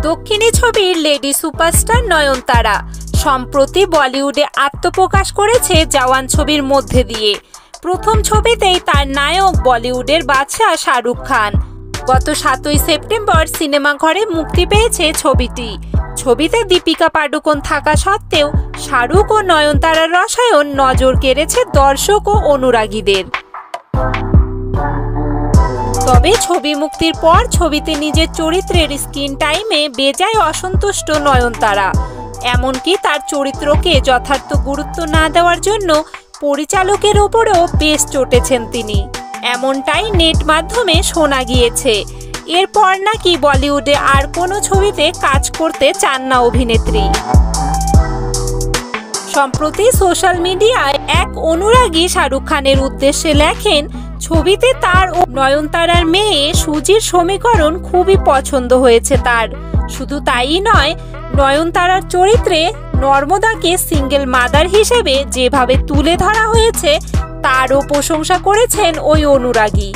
দক্ষিণী ছবির lady superstar নয়নতারা সম্প্রতি বলিউডে আত্মপ্রকাশ করেছে জওয়ান ছবির মধ্যে দিয়ে। প্রথম ছবিতেই তার নায়ক বলিউডের বাদশা শাহরুখ খান। গত 7ই সেপ্টেম্বর সিনেমাঘরে মুক্তি পেয়েছে ছবিটি। ছবিতে দীপিকা পাডুকোন থাকা সত্ত্বেও শাহরুখ ও নয়নতারার রসায়ন নজর কেড়েছে দর্শক ও অনুরাগীদের। তবে ছবি মুক্তির পর ছবিতে নিজের চরিত্রের স্ক্রিন টাইমে বেজায় অসন্তুষ্ট নয়নতারা। এমনকি তার চরিত্রকে যথার্থ গুরুত্ব না দেওয়ার জন্য পরিচালকের ওপরেও বেশ চটেছেন তিনি, এমনটাই নেট মাধ্যমে শোনা গিয়েছে। এরপর নাকি বলিউডে আর কোনো ছবিতে কাজ করতে চান না অভিনেত্রী। সম্প্রতি সোশ্যাল মিডিয়ায় এক অনুরাগী শাহরুখ খানের উদ্দেশ্যে লেখেন, ছবিতে তার ও নয়নতারার মেয়ে সুজির সমীকরণ খুবই পছন্দ হয়েছে তার। শুধু তাই নয়, নয়নতারার চরিত্রে নর্মদাকে সিঙ্গেল মাদার হিসেবে যেভাবে তুলে ধরা হয়েছে তারও প্রশংসা করেছেন ওই অনুরাগী।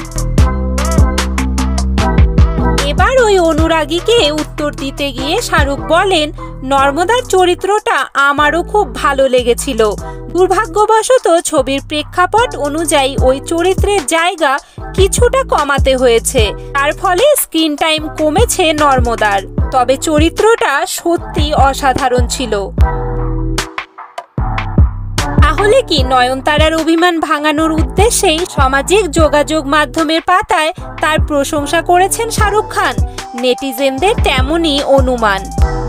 এবার ওই অনুরাগীকে উত্তর দিতে গিয়ে শাহরুখ বলেন, নর্মদার চরিত্রটা আমারও খুব ভালো লেগেছিল। দুর্ভাগ্যবশত ছবির প্রেক্ষাপট অনুযায়ী ওই চরিত্রের জায়গা কিছুটা কমাতে হয়েছে, তার ফলে স্ক্রিন টাইম কমেছে নর্মদার। তবে চরিত্রটা সত্যি অসাধারণ ছিল। তাহলে কি নয়নতারার অভিমান ভাঙানোর উদ্দেশ্যেই সামাজিক যোগাযোগ মাধ্যমের পাতায় তার প্রশংসা করেছেন শাহরুখ খান? নেটিজেনদের তেমনই অনুমান।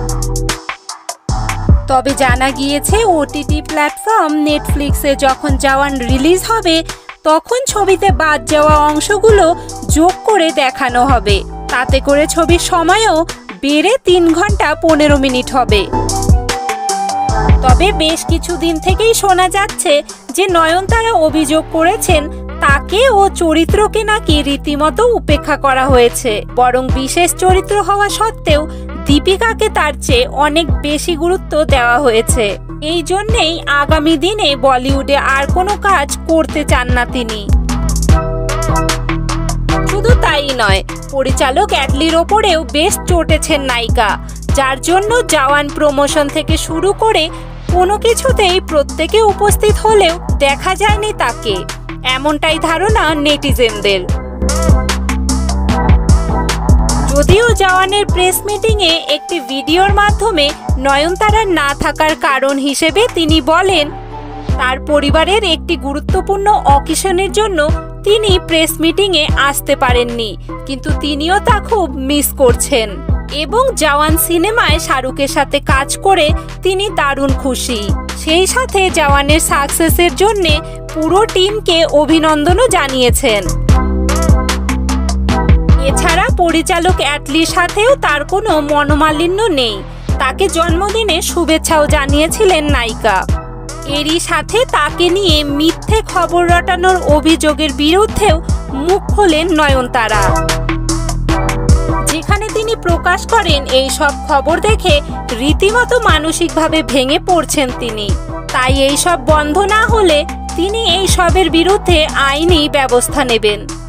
তবে জানা গিয়েছে ওটিটি প্ল্যাটফর্ম নেটফ্লিক্সে যখন জওয়ান রিলিজ হবে তখন ছবিতে বাদ যাওয়া অংশগুলো যোগ করে দেখানো হবে। তাতে করে ছবির সময়ও বেড়ে 3 ঘন্টা 15 মিনিট হবে। তবে বেশ কিছুদিন থেকেই শোনা যাচ্ছে যে নয়নতারা অভিযোগ করেছেন তাকে ও চরিত্রকে নাকি রীতিমতো উপেক্ষা করা হয়েছে, বরং বিশেষ চরিত্র হওয়া সত্ত্বেও দীপিকাকে তার চেয়ে অনেক বেশি গুরুত্ব দেওয়া হয়েছে। এই জন্যেই আগামী দিনে বলিউডে আর কোনো কাজ করতে চান না তিনি। শুধু তাই নয়, পরিচালক অ্যাটলির ওপরেও বেশ চটেছেন নায়িকা, যার জন্য জওয়ান প্রমোশন থেকে শুরু করে কোনো কিছুতেই প্রত্যেকে উপস্থিত হলেও দেখা যায়নি তাকে, এমনটাই ধারণা নেটিজেনদের। যদিও জওয়ানের প্রেস মিটিংয়ে একটি ভিডিওর মাধ্যমে নয়নতারার না থাকার কারণ হিসেবে তিনি বলেন, তার পরিবারের একটি গুরুত্বপূর্ণ অকেশনের জন্য তিনি প্রেস মিটিংয়ে আসতে পারেননি, কিন্তু তিনিও তা খুব মিস করছেন এবং জওয়ান সিনেমায় শাহরুখের সাথে কাজ করে তিনি দারুণ খুশি। সেই সাথে জওয়ানের সাকসেসের জন্য পুরো টিমকে অভিনন্দনও জানিয়েছেন। এছাড়া পরিচালক অ্যাটলির সাথেও তার কোনো মনোমালিন্য নেই, তাকে জন্মদিনে শুভেচ্ছাও জানিয়েছিলেন নায়িকা। এরই সাথে তাকে নিয়ে মিথ্যে খবর রটানোর অভিযোগের বিরুদ্ধেও মুখ খোলেন নয়নতারা, যেখানে তিনি প্রকাশ করেন এই সব খবর দেখে রীতিমতো মানসিকভাবে ভেঙে পড়ছেন তিনি। তাই এই সব বন্ধ না হলে তিনি এই সবের বিরুদ্ধে আইনি ব্যবস্থা নেবেন।